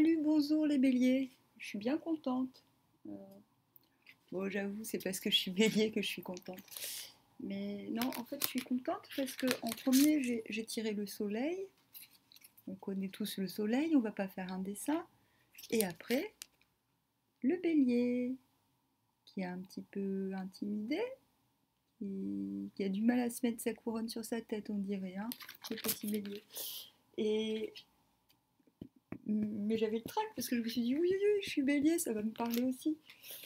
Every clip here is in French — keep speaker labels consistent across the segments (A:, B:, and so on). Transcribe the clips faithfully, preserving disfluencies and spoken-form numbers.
A: Salut, bonjour les béliers, je suis bien contente. Euh, bon, j'avoue, c'est parce que je suis bélier que je suis contente. Mais non, en fait, je suis contente parce que en premier, j'ai tiré le soleil. On connaît tous le soleil, on va pas faire un dessin. Et après, le bélier, qui est un petit peu intimidé, qui, qui a du mal à se mettre sa couronne sur sa tête, on dirait, hein, le petit bélier. Et mais j'avais le trac parce que je me suis dit oui, oui, oui, je suis bélier, ça va me parler aussi.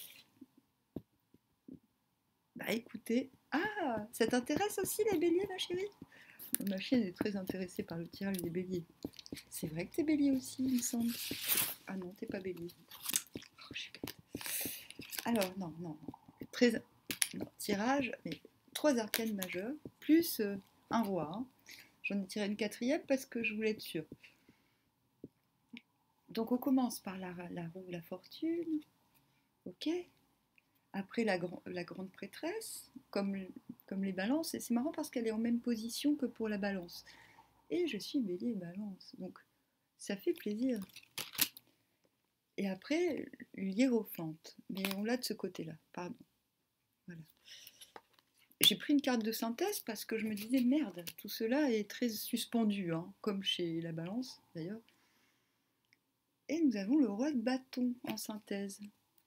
A: Bah écoutez, ah, ça t'intéresse aussi les béliers, ma chérie? Ma chienne est très intéressée par le tirage des béliers. C'est vrai que t'es bélier aussi, il me semble. Ah non, t'es pas bélier. Oh, je suis bête. Alors, non, non, non. Très... non, tirage, mais trois arcanes majeures, plus euh, un roi. Hein. J'en ai tiré une quatrième parce que je voulais être sûre. Donc on commence par la, la roue, la fortune. Ok. Après la, grand, la grande prêtresse, comme, comme les balances. Et c'est marrant parce qu'elle est en même position que pour la balance. Et je suis bélier balance. Donc ça fait plaisir. Et après, l'hiérophante. Mais on l'a de ce côté-là, pardon. Voilà. J'ai pris une carte de synthèse parce que je me disais, merde, tout cela est très suspendu, hein, comme chez la balance d'ailleurs. Et nous avons le roi de bâton en synthèse.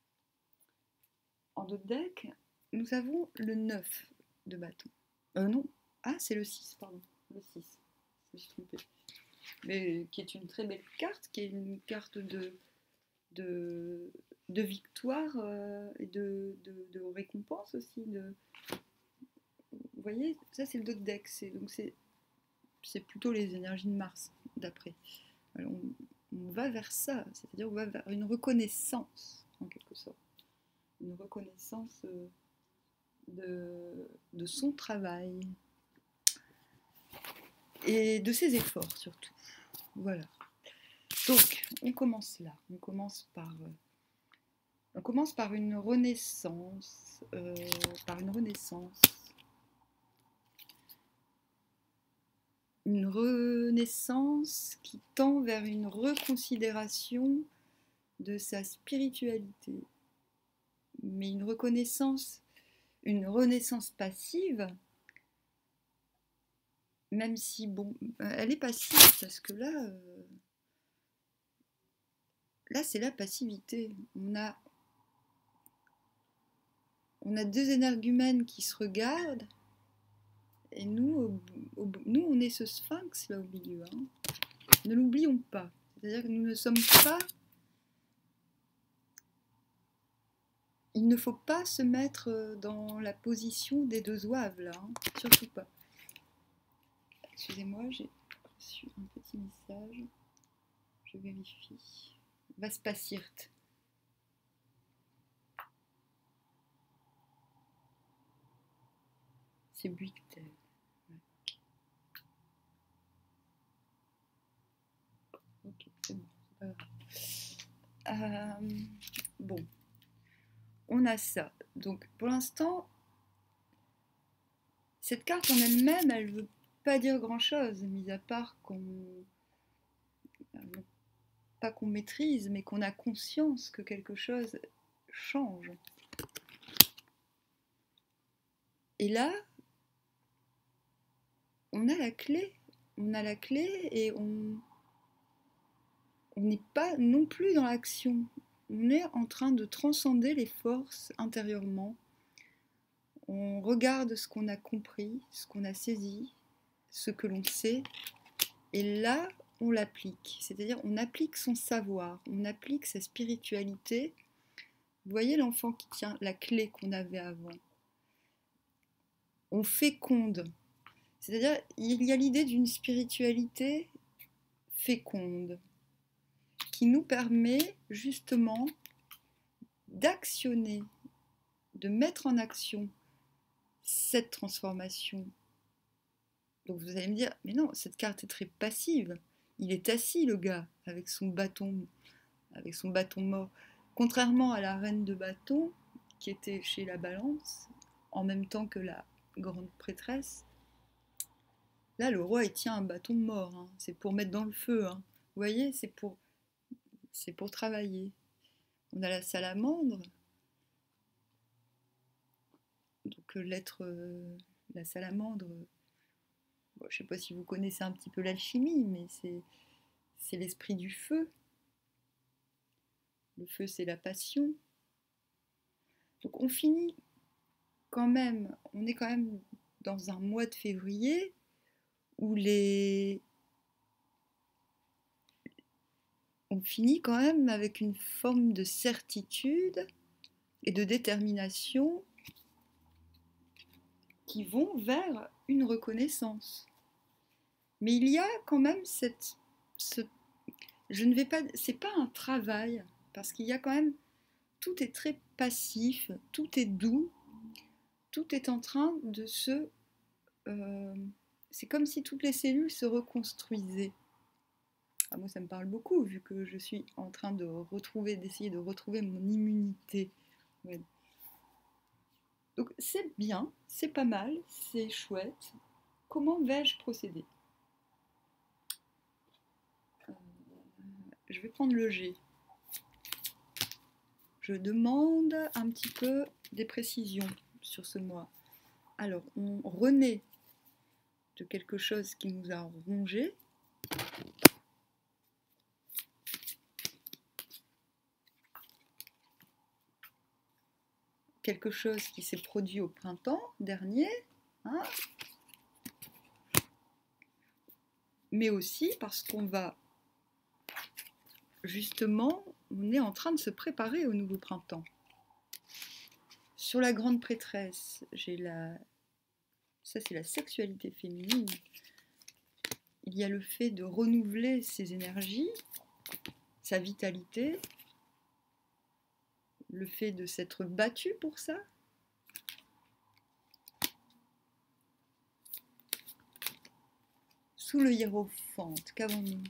A: En d'autres decks, nous avons le neuf de bâton. Euh, non, ah, c'est le six, pardon. Le six, je me suis trompée. Mais qui est une très belle carte, qui est une carte de, de, de victoire euh, et de, de, de récompense aussi. De... Vous voyez, ça c'est le dot deck, donc c'est, c'est plutôt les énergies de Mars, d'après. Alors, on, on va vers ça, c'est-à-dire on va vers une reconnaissance, en quelque sorte. Une reconnaissance euh, de, de son travail et de ses efforts surtout. Voilà. Donc, on commence là. On commence par, euh, on commence par une renaissance, euh, par une renaissance, une renaissance qui tend vers une reconsidération de sa spiritualité, mais une reconnaissance, une renaissance passive, même si bon, elle est passive parce que là, euh, là c'est la passivité. On a On a deux énergumènes qui se regardent, et nous, au, au, nous on est ce sphinx là au milieu. Hein. Ne l'oublions pas. C'est-à-dire que nous ne sommes pas... Il ne faut pas se mettre dans la position des deux zouaves là. Hein. Surtout pas. Excusez-moi, j'ai reçu un petit message. Je vérifie. Vaspasirt. C'est Buictel. Ok, c'est bon, c'est pas grave. Euh, bon, on a ça. Donc, pour l'instant, cette carte en elle-même, elle ne veut pas dire grand-chose, mis à part qu'on... pas qu'on maîtrise, mais qu'on a conscience que quelque chose change. Et là, on a la clé. On a la clé et on... on n'est pas non plus dans l'action. On est en train de transcender les forces intérieurement. On regarde ce qu'on a compris, ce qu'on a saisi, ce que l'on sait, et là, on l'applique. C'est-à-dire, on applique son savoir, on applique sa spiritualité. Vous voyez l'enfant qui tient la clé qu'on avait avant. On féconde. C'est-à-dire, il y a l'idée d'une spiritualité féconde qui nous permet justement d'actionner, de mettre en action cette transformation. Donc vous allez me dire, mais non, cette carte est très passive. Il est assis, le gars, avec son bâton, avec son bâton mort. Contrairement à la reine de bâton, qui était chez la balance, en même temps que la grande prêtresse, là, le roi, il tient un bâton mort. Hein. C'est pour mettre dans le feu. Hein. Vous voyez, c'est pour... c'est pour travailler. On a la salamandre, donc l'être, euh, la salamandre, bon, je ne sais pas si vous connaissez un petit peu l'alchimie, mais c'est, c'est l'esprit du feu. Le feu, c'est la passion. Donc on finit quand même, on est quand même dans un mois de février où les... on finit quand même avec une forme de certitude et de détermination qui vont vers une reconnaissance. Mais il y a quand même cette... Ce, je ne vais pas... c'est pas un travail, parce qu'il y a quand même... tout est très passif, tout est doux, tout est en train de se... Euh, c'est comme si toutes les cellules se reconstruisaient. Ah, moi, ça me parle beaucoup, vu que je suis en train de retrouver, d'essayer de retrouver mon immunité. Ouais. Donc, c'est bien, c'est pas mal, c'est chouette. Comment vais-je procéder? euh, Je vais prendre le G. Je demande un petit peu des précisions sur ce mois. Alors, on renaît de quelque chose qui nous a rongé. Quelque chose qui s'est produit au printemps dernier, hein, mais aussi parce qu'on va, justement, on est en train de se préparer au nouveau printemps. Sur la grande prêtresse, j'ai la... ça c'est la sexualité féminine. Il y a le fait de renouveler ses énergies, sa vitalité, le fait de s'être battu pour ça. Sous le hiérophante, qu'avons-nous?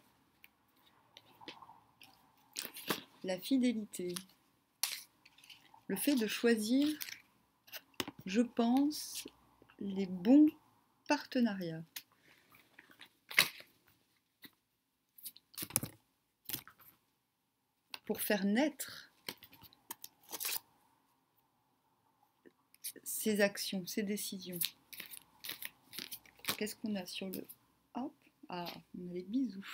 A: La fidélité. Le fait de choisir, je pense, les bons partenariats. Pour faire naître ces actions, ces décisions. Qu'est-ce qu'on a sur le... Hop, ah, on a les bisous.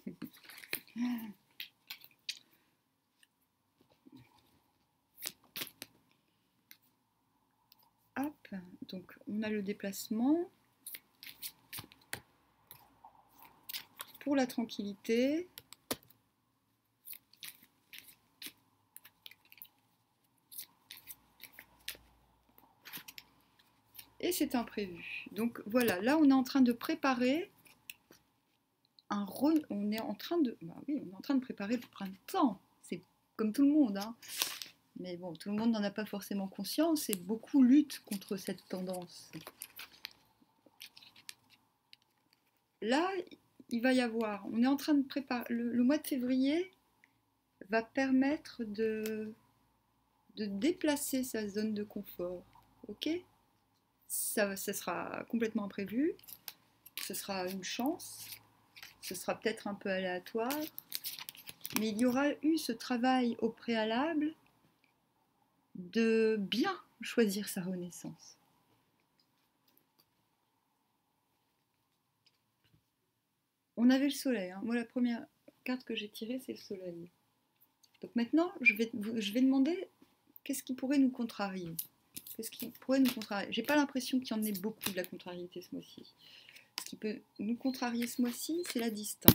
A: Hop, donc on a le déplacement. Pour la tranquillité. Et c'est imprévu. Donc voilà, là on est en train de préparer un re... on est en train de bah oui, on est en train de préparer le printemps. C'est comme tout le monde, hein. Mais bon, tout le monde n'en a pas forcément conscience et beaucoup luttent contre cette tendance. Là, il va y avoir, on est en train de préparer, le, le mois de février va permettre de, de déplacer sa zone de confort, ok? Ça, ça sera complètement imprévu, ce sera une chance, ce sera peut-être un peu aléatoire, mais il y aura eu ce travail au préalable de bien choisir sa renaissance. On avait le soleil, hein. Moi la première carte que j'ai tirée c'est le soleil. Donc maintenant je vais, je vais demander qu'est-ce qui pourrait nous contrarier. Qu'est-ce qui pourrait nous contrarier? J'ai pas l'impression qu'il y en ait beaucoup de la contrariété ce mois-ci. Ce qui peut nous contrarier ce mois-ci, c'est la distance.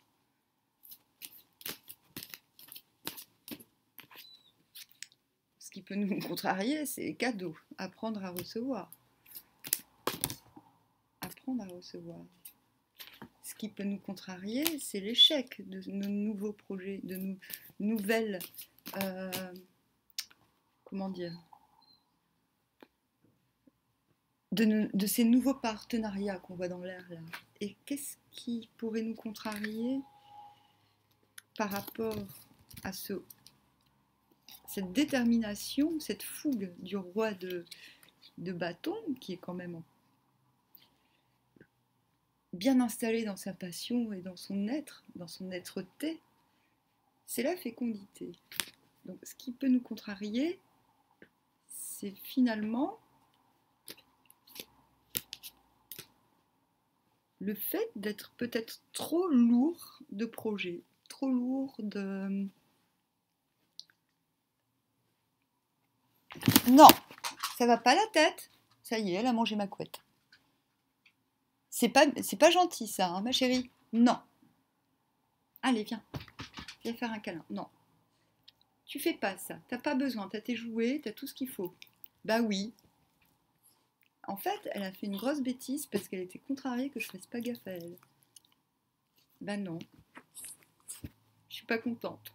A: Ce qui peut nous contrarier, c'est les cadeaux. Apprendre à recevoir. Apprendre à recevoir. Ce qui peut nous contrarier, c'est l'échec de nos nouveaux projets, de nos nouvelles... Euh, comment dire de, nos, de ces nouveaux partenariats qu'on voit dans l'air là. Et qu'est-ce qui pourrait nous contrarier par rapport à ce, cette détermination, cette fougue du roi de, de bâton, qui est quand même bien installé dans sa passion et dans son être, dans son être-té. c'est la fécondité. Donc, ce qui peut nous contrarier, c'est finalement le fait d'être peut-être trop lourd de projets, trop lourd de... Non, ça va pas la tête. Ça y est, elle a mangé ma couette. C'est pas, c'est pas gentil ça, hein, ma chérie. Non. Allez, viens. Viens faire un câlin. Non. Tu fais pas ça. T'as pas besoin. T'as tes jouets, t'as tout ce qu'il faut. Bah oui. En fait, elle a fait une grosse bêtise parce qu'elle était contrariée que je fasse pas gaffe à elle. Bah non. Je suis pas contente.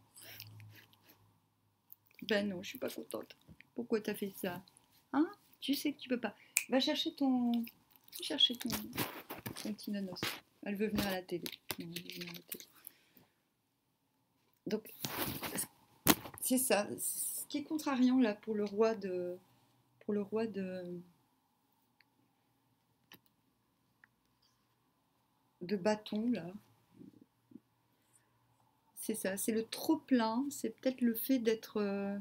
A: Bah non, je suis pas contente. Pourquoi t'as fait ça? Hein? Tu sais que tu peux pas. Va chercher ton... Va chercher ton... ton petit nanos. Elle veut venir à la télé. Non, elle veut venir à la télé. Donc, c'est ça. Ce qui est contrariant là pour le roi de... Pour le roi de... de bâton là. C'est ça, c'est le trop plein, c'est peut-être le fait d'être... Euh...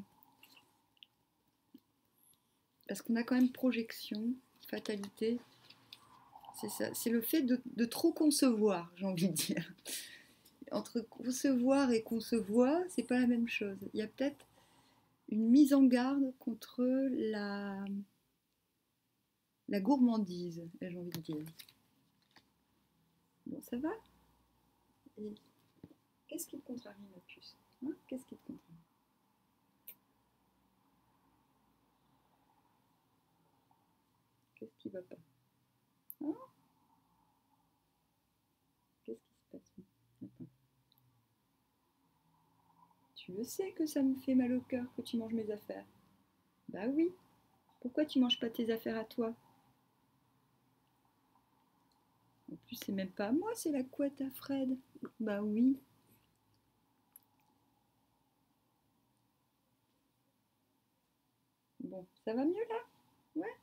A: Parce qu'on a quand même projection, fatalité. C'est ça, c'est le fait de, de trop concevoir, j'ai envie de dire. Entre concevoir et concevoir, c'est pas la même chose. Il y a peut-être une mise en garde contre la, la gourmandise, j'ai envie de dire. Bon, ça va? Et qu'est-ce qui te contrarie, ma puce, hein? Qu'est-ce qui te contrarie? Qu'est-ce qui va pas? Hein? Qu'est-ce qui se passe? Attends. Tu le sais que ça me fait mal au cœur que tu manges mes affaires. Bah oui. Pourquoi tu manges pas tes affaires à toi? En plus, c'est même pas à moi, c'est la couette à Fred. Bah oui. Bon, ça va mieux là? Ouais.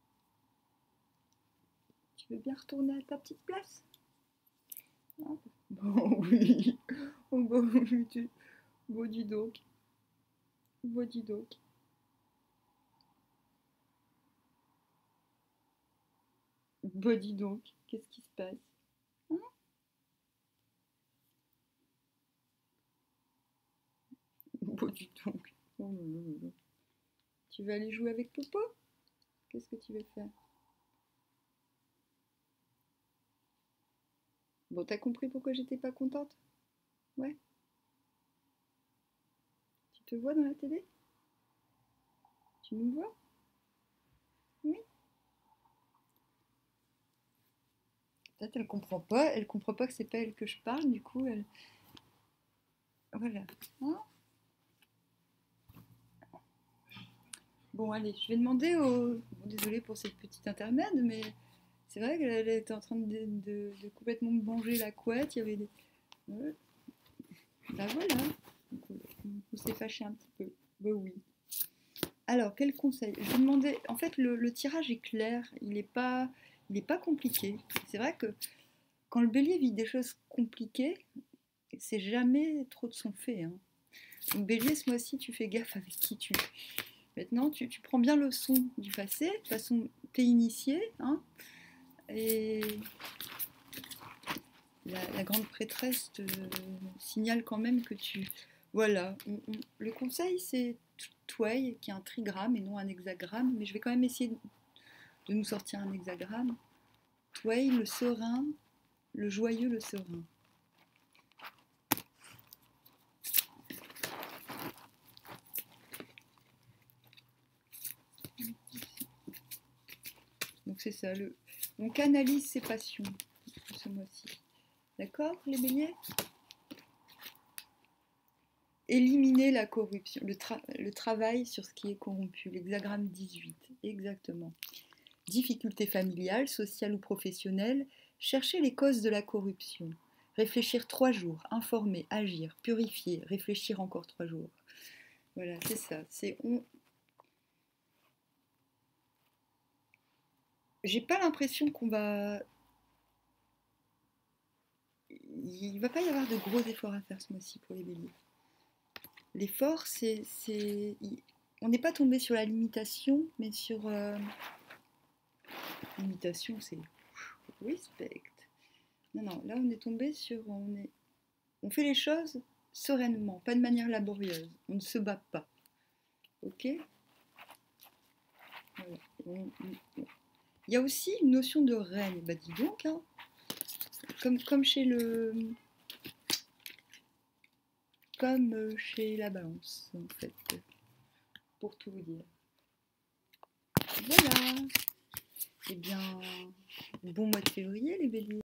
A: Tu veux bien retourner à ta petite place? Ah, bon, oui. Oh, bah, oui, tu... Bon, dis donc. Bon, dis donc. Bon, dis donc. Qu'est-ce qui se passe? Hein? Bon, dis donc. Oh, non, non, non. Tu veux aller jouer avec Popo? Qu'est-ce que tu veux faire? Bon, t'as compris pourquoi j'étais pas contente? Ouais. Tu te vois dans la télé? Tu nous vois? Oui. Peut-être elle comprend pas, elle comprend pas que c'est pas elle que je parle, du coup elle... Voilà. Hein? Bon, allez, je vais demander au... Bon, désolée pour cette petite intermède, mais c'est vrai qu'elle était en train de, de, de complètement manger la couette, il y avait des... Ouais. Bah voilà. On s'est fâché un petit peu. Bah oui. Alors, quel conseil? Je vais demander... En fait, le, le tirage est clair, il n'est pas, il est pas compliqué. C'est vrai que quand le bélier vit des choses compliquées, c'est jamais trop de son fait. Hein. Donc, bélier, ce mois-ci, tu fais gaffe avec qui tu... Maintenant, tu, tu prends bien le son du passé. De toute façon, t'es initié. Hein, et la, la grande prêtresse te signale quand même que tu... Voilà. On, on, le conseil, c'est Tway, qui est un trigramme et non un hexagramme. Mais je vais quand même essayer de, de nous sortir un hexagramme. Tway, le serein, le joyeux, le serein. Donc c'est ça, le... on canalise ses passions ce mois-ci. D'accord, les béliers? Éliminer la corruption, le, tra le travail sur ce qui est corrompu, l'hexagramme dix-huit, exactement. Difficultés familiales, sociales ou professionnelles, chercher les causes de la corruption. Réfléchir trois jours, informer, agir, purifier, réfléchir encore trois jours. Voilà, c'est ça. C'est on... J'ai pas l'impression qu'on va... Il va pas y avoir de gros efforts à faire ce mois-ci pour les béliers. L'effort, c'est, c'est, il- on n'est pas tombé sur la limitation, mais sur euh, limitation, c'est respect. Non, non, là on est tombé sur, on est, on fait les choses sereinement, pas de manière laborieuse. On ne se bat pas, ok? Voilà. On- on- Il y a aussi une notion de règne. Bah dis donc, hein, comme, comme chez le, comme euh, chez la balance, en fait, pour tout vous dire. Voilà. Eh bien, bon mois de février, les béliers.